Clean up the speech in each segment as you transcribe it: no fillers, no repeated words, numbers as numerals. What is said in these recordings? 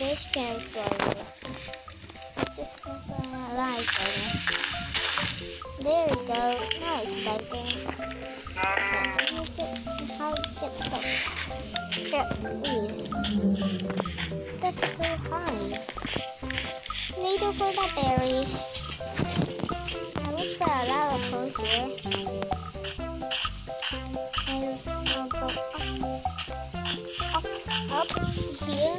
this campfire. Just a light. There we go. Nice lighting. How to get please. That's so high. Needle for the berries. I wish there are lava poles here. I just will go up here.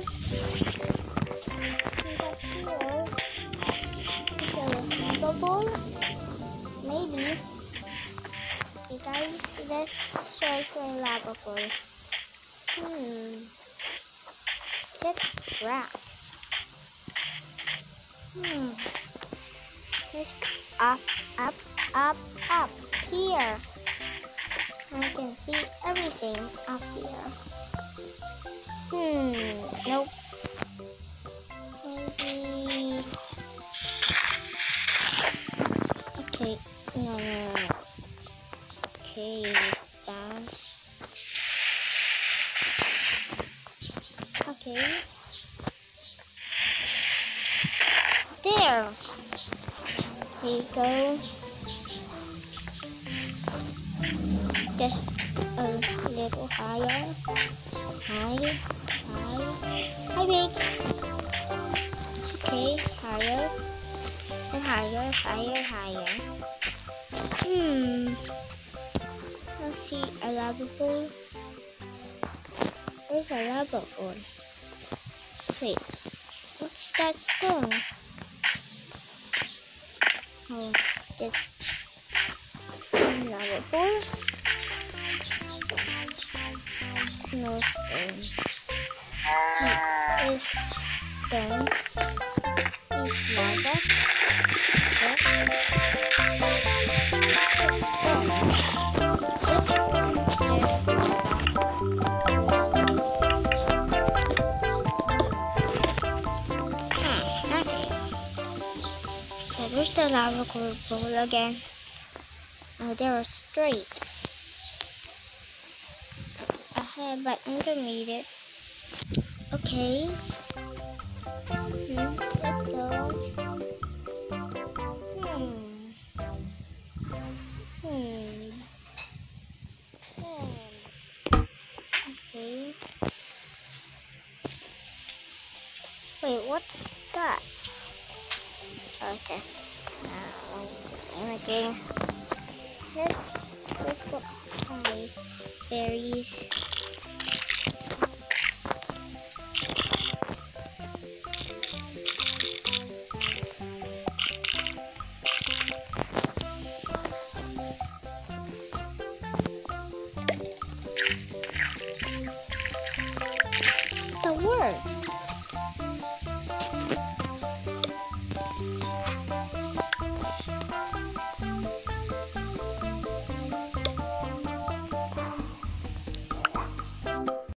And up here. Is there a lava pole? Maybe. Okay guys, let's search for a lava pole. That's grass. Let's up here. I can see everything up here. Nope. Maybe. Okay, no. Okay, bounce. Okay. There. There you go. Just a little higher. High. Big. Okay, higher. And higher. Let's see a lava pool. Where's a lava pool? Wait, what's that stone? Oh, this lava pool. It's no stone. This stone is lava. There's the lava pool again. Oh, they were straight ahead, but underneath it. Okay. Let's go. Okay. Wait, what's that? Oh, just anything. Let's go high. Berries. That worked.